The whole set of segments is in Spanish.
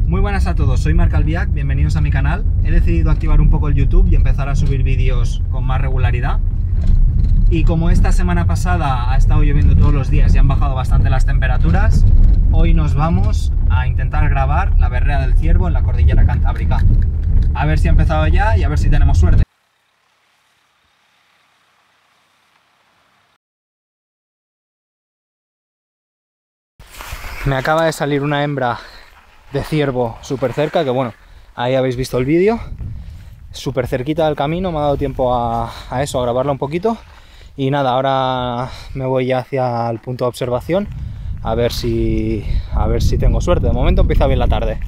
Muy buenas a todos, soy Marc Albiach, bienvenidos a mi canal. He decidido activar un poco el YouTube y empezar a subir vídeos con más regularidad. Y como esta semana pasada ha estado lloviendo todos los días y han bajado bastante las temperaturas, hoy nos vamos a intentar grabar la berrea del ciervo en la cordillera cantábrica. A ver si ha empezado ya y a ver si tenemos suerte. Me acaba de salir una hembra de ciervo súper cerca, que bueno, ahí habéis visto el vídeo, súper cerquita del camino. Me ha dado tiempo a eso, a grabarla un poquito. Y nada, ahora me voy ya hacia el punto de observación a ver si tengo suerte. De momento empieza bien la tarde.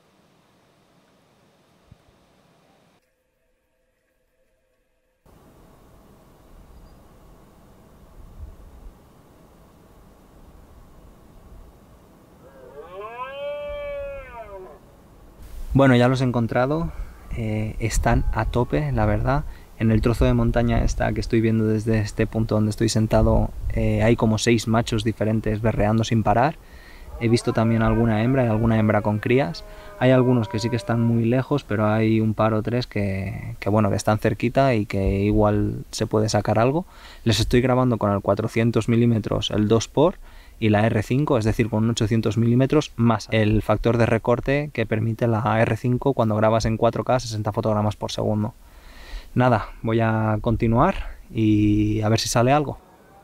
Bueno, ya los he encontrado, están a tope, la verdad. En el trozo de montaña que estoy viendo desde este punto donde estoy sentado, hay como 6 machos diferentes berreando sin parar. He visto también alguna hembra y alguna hembra con crías. Hay algunos que sí que están muy lejos, pero hay un par o tres que están cerquita y que igual se puede sacar algo. Les estoy grabando con el 400 milímetros, el 2x y la R5, es decir, con un 800 milímetros más el factor de recorte que permite la R5 cuando grabas en 4K 60 fotogramas por segundo. Nada, voy a continuar y a ver si sale algo.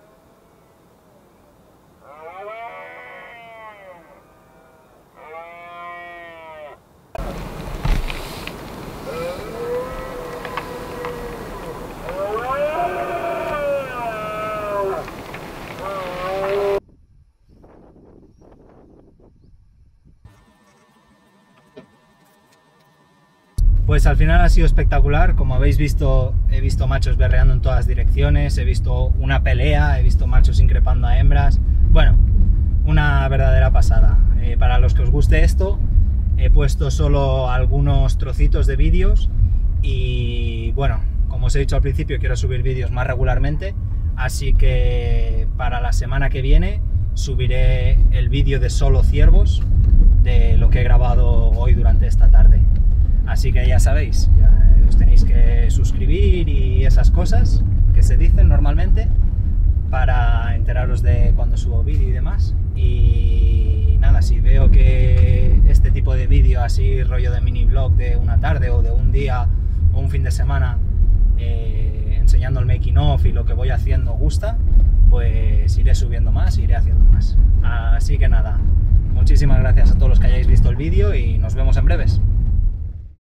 Pues al final ha sido espectacular. Como habéis visto, he visto machos berreando en todas direcciones, he visto una pelea, he visto machos increpando a hembras. Bueno, una verdadera pasada. Para los que os guste esto, he puesto solo algunos trocitos de vídeos y bueno, como os he dicho al principio, quiero subir vídeos más regularmente, así que para la semana que viene subiré el vídeo de solo ciervos de lo que he grabado hoy durante esta tarde. Así que ya sabéis, ya os tenéis que suscribir y esas cosas que se dicen normalmente para enteraros de cuando subo vídeo y demás. Y nada, si veo que este tipo de vídeo así, rollo de mini vlog de una tarde o de un día o un fin de semana, enseñando el making of y lo que voy haciendo gusta, pues iré subiendo más, iré haciendo más. Así que nada, muchísimas gracias a todos los que hayáis visto el vídeo y nos vemos en breves.